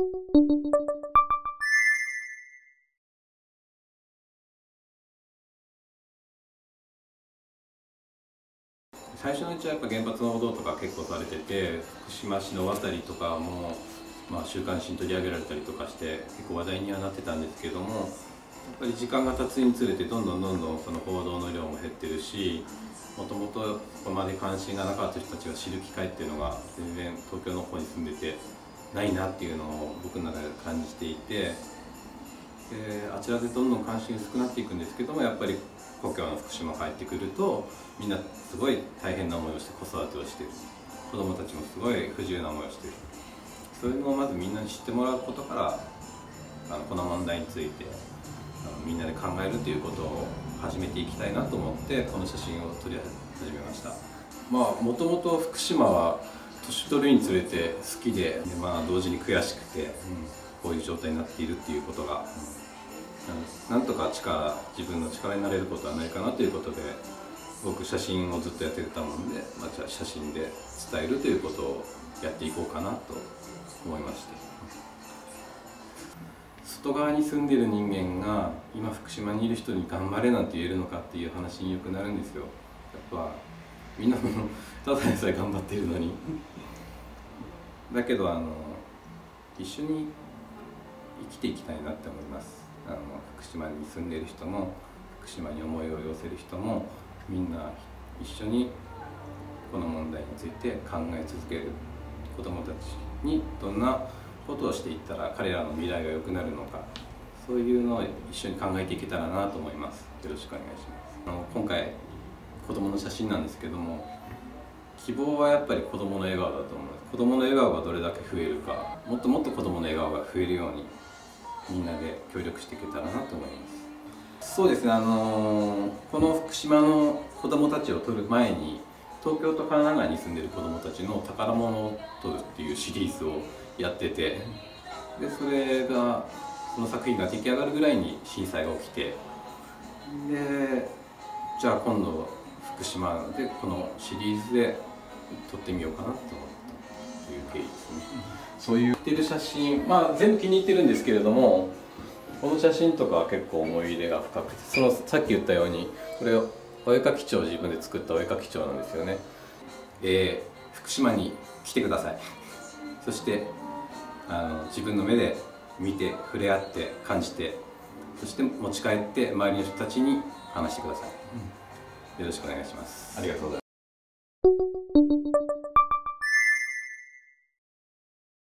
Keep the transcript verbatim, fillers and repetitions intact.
最初のうちはやっぱ原発の報道とか結構されてて、福島市の渡りとかも、まあ、週刊誌に取り上げられたりとかして結構話題にはなってたんですけども、やっぱり時間が経つにつれてどんどんどんどんその報道の量も減ってるし、もともとここまで関心がなかった人たちが知る機会っていうのが全然東京の方に住んでてないなっていうのを僕の中で感じていて、であちらでどんどん関心が薄くなっていくんですけども、やっぱり故郷の福島帰ってくるとみんなすごい大変な思いをして子育てをしている、子どもたちもすごい不自由な思いをしている、そういうのをまずみんなに知ってもらうことから、あのこの問題についてあのみんなで考えるということを始めていきたいなと思ってこの写真を撮り始めました。まあもともと福島は年取るにつれて好きで、でまあ同時に悔しくて、うん、こういう状態になっているっていうことが、うん、なんとか力自分の力になれることはないかなということで、僕写真をずっとやってたもんで、まあ、じゃあ写真で伝えるということをやっていこうかなと思いまして、外側に住んでいる人間が今福島にいる人に頑張れなんて言えるのかっていう話によくなるんですよ。やっぱみんなもただでさえ頑張っているのにだけどあの一緒に生きていきたいなって思います。あの福島に住んでいる人も福島に思いを寄せる人もみんな一緒にこの問題について考え続ける、子どもたちにどんなことをしていったら彼らの未来が良くなるのか、そういうのを一緒に考えていけたらなと思います。よろしくお願いします。あの今回子どもの写真なんですけども、希望はやっぱり子どもの笑顔だと思います。子どもの笑顔がどれだけ増えるか、もっともっと子どもの笑顔が増えるようにみんなで協力していけたらなと思います。そうですね、あのー、この福島の子どもたちを撮る前に東京と神奈川に住んでいる子どもたちの宝物を撮るっていうシリーズをやってて、でそれがその作品が出来上がるぐらいに震災が起きて、でじゃあ今度福島でこのシリーズで撮ってみようかなと思ったという経緯ですね。そういう撮ってる写真、まあ全部気に入ってるんですけれども、この写真とかは結構思い入れが深くて、そのさっき言ったようにこれお絵描き帳、自分で作ったお絵描き帳なんですよね。えー、福島に来てください。そしてあの自分の目で見て触れ合って感じて、そして持ち帰って周りの人たちに話してください。よろしくお願いします。ありがとうございます。